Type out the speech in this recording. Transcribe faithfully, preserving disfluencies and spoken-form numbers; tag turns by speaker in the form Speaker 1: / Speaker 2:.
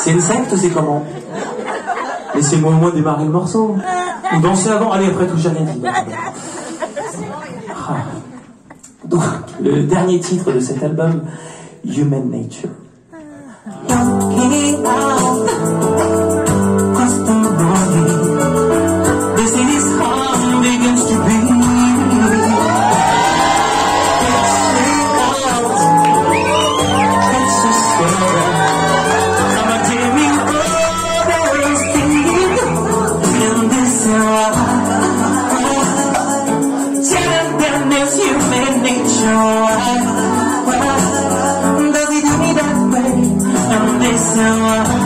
Speaker 1: C'est une secte, c'est comment? Laissez-moi au moins démarrer le morceau. Ou danser avant, allez, après tout, j'ai rien dit. Ah. Donc, le dernier titre de cet album, Human Nature. Looking out across the morning, the city's heart begins to beat. Does he do me that way? And this